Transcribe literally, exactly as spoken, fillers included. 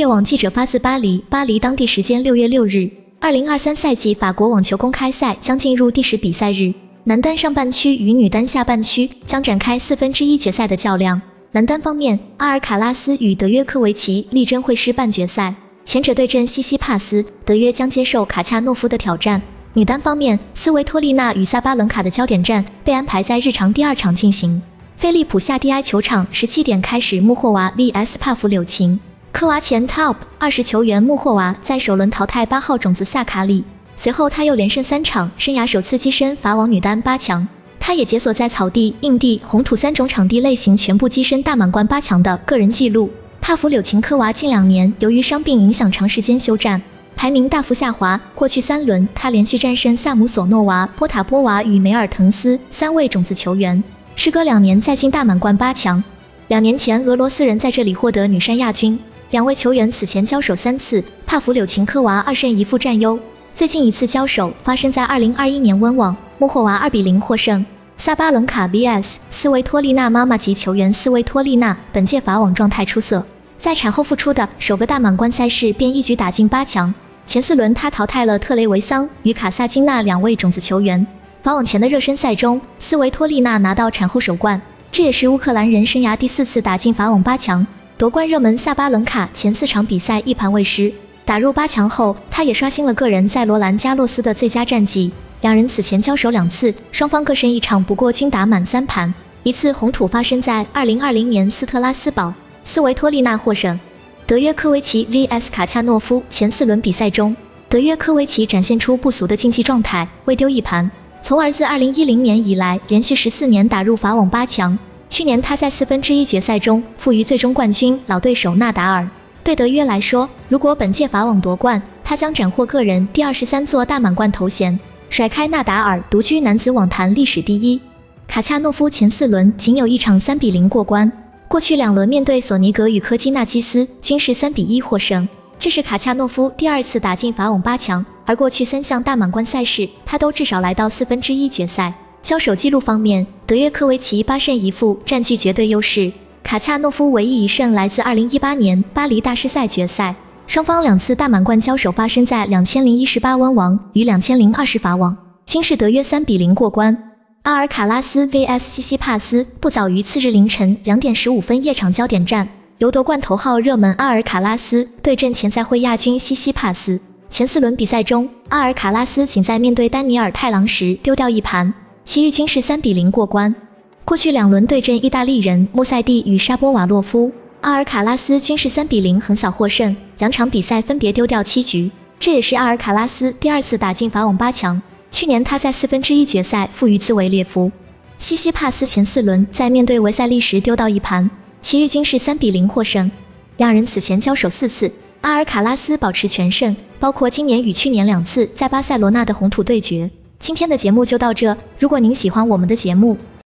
越网记者发自巴黎，巴黎当地时间六月六日，二零二三赛季法国网球公开赛将进入第十比赛日，男单上半区与女单下半区将展开四分之一决赛的较量。男单方面，阿尔卡拉斯与德约科维奇力争会师半决赛，前者对阵西西帕斯，德约将接受卡恰诺夫的挑战。女单方面，斯维托利娜与萨巴伦卡的焦点战被安排在日常第二场进行。菲利普夏蒂埃球场十七点开始穆霍娃 V S 帕夫柳琴。科娃前 Top 二十球员穆霍娃在首轮淘汰八号种子萨卡里，随后他又连胜三场，生涯首次跻身法网女单八强。他也解锁在草地、硬地、红土三种场地类型全部跻身大满贯八强的个人纪录。帕夫柳琴科娃近两年由于伤病影响长时间休战，排名大幅下滑。过去三轮，他连续战胜萨姆索诺娃、波塔波娃与梅尔滕斯三位种子球员，时隔两年再进大满贯八强。两年前，俄罗斯人在这里获得女单亚军。两位球员此前交手三次，帕夫柳琴科娃二胜一负占优。最近一次交手发生在二零二一年温网，穆霍娃二比零获胜。萨巴伦卡 V S 斯维托利娜妈妈级球员斯维托利娜本届法网状态出色，在产后复出的首个大满贯赛事便一举打进八强。前四轮她淘汰了特雷维桑与卡萨金娜两位种子球员。法网前的热身赛中，斯维托利娜拿到产后首冠，这也是乌克兰人生涯第四次打进法网八强。夺冠热门萨巴伦卡前四场比赛一盘未失，打入八强后，她也刷新了个人在罗兰加洛斯的最佳战绩。两人此前交手两次，双方各胜一场，不过均打满三盘。一次红土发生在二零二零年斯特拉斯堡，斯维托利娜获胜。德约科维奇 V S 卡恰诺夫前四轮比赛中，德约科维奇展现出不俗的竞技状态，未丢一盘。从而自二零一零年以来，连续十四年打入法网八强。去年他在四分之一决赛中负于最终冠军老对手纳达尔。对德约来说，如果本届法网夺冠，他将斩获个人第二十三座大满贯头衔，甩开纳达尔，独居男子网坛历史第一。卡恰诺夫前四轮仅有一场三比零过关，过去两轮面对索尼格与科基纳基斯均是三比一获胜，这是卡恰诺夫第二次打进法网八强，而过去三项大满贯赛事他都至少来到四分之一决赛。交手记录方面，德约科维奇八胜一负占据绝对优势，卡恰诺夫唯一一胜来自二零一八年巴黎大师赛决赛。双方两次大满贯交手发生在两千零十八温网与两千零二十法网，均是德约三比零过关。阿尔卡拉斯 V S 西西帕斯不早于次日凌晨两点十五分夜场焦点战，由夺冠头号热门阿尔卡拉斯对阵前赛会亚军西西帕斯。前四轮比赛中，阿尔卡拉斯仅在面对丹尼尔太郎时丢掉一盘，其余均是三比零过关。过去两轮对阵意大利人穆塞蒂与沙波瓦洛夫，阿尔卡拉斯均是三比零横扫获胜，两场比赛分别丢掉七局，这也是阿尔卡拉斯第二次打进法网八强。去年他在四分之一决赛负于兹维列夫。西西帕斯前四轮在面对维塞利时丢到一盘，其余均是三比零获胜。两人此前交手四次，阿尔卡拉斯保持全胜，包括今年与去年两次在巴塞罗那的红土对决。今天的节目就到这，如果您喜欢我们的节目，